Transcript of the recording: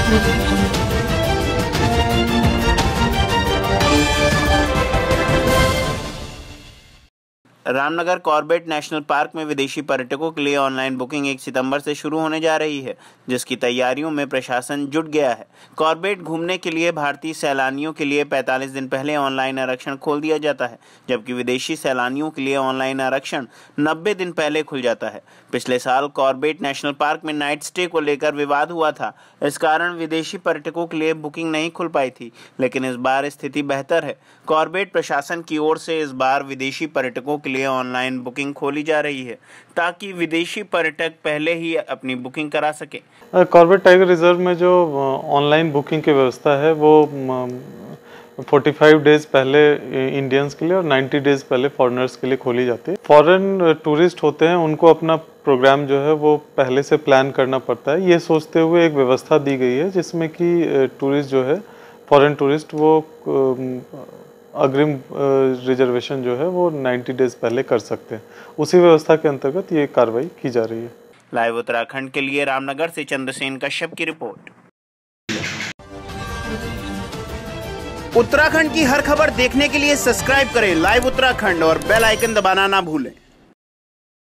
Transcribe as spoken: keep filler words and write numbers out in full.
Ramnagar Corbett national park में विदेशी पर्यटकों के लिए ऑनलाइन बुकिंग एक सितंबर से शुरू होने जा रही है, जिसकी तैयारियों में प्रशासन जुट गया है। कॉर्बेट घूमने के लिए भारतीय सैलानियों के लिए पैंतालीस दिन पहले ऑनलाइन आरक्षण खोल दिया जाता है, जबकि विदेशी सैलानियों के लिए ऑनलाइन आरक्षण नब्बे दिन पहले खुल जाता है। पिछले साल कॉर्बेट नेशनल पार्क में नाइट स्टे को लेकर विवाद हुआ था। इस कारण विदेशी पर्यटकों के लिए बुकिंग नहीं खुल पाई थी, लेकिन इस बार स्थिति बेहतर है। कॉर्बेट प्रशासन की ओर से इस बार विदेशी पर्यटकों के लिए ऑनलाइन बुकिंग खोली जा रही है, ताकि विदेशी पर्यटक पहले ही अपनी बुकिंग करा सके। कॉर्बेट टाइगर रिजर्व में जो ऑनलाइन बुकिंग की व्यवस्था है वो पैंतालीस डेज पहले इंडियंस के लिए और नब्बे डेज पहले फॉरेनर्स के लिए खोली जाती है। फॉरेन टूरिस्ट होते हैं, उनको अपना प्रोग्राम जो है वो पहले से प्लान करना पड़ता है। ये सोचते हुए एक व्यवस्था दी गई है जिसमें कि टूरिस्ट जो है, फॉरेन टूरिस्ट, वो अग्रिम रिजर्वेशन जो है वो नब्बे डेज पहले कर सकते हैं। उसी व्यवस्था के अंतर्गत ये कार्रवाई की जा रही है। लाइव उत्तराखंड के लिए रामनगर से चंद्रसेन कश्यप की रिपोर्ट। उत्तराखंड की हर खबर देखने के लिए सब्सक्राइब करें लाइव उत्तराखंड और बेल आइकन दबाना ना भूलें।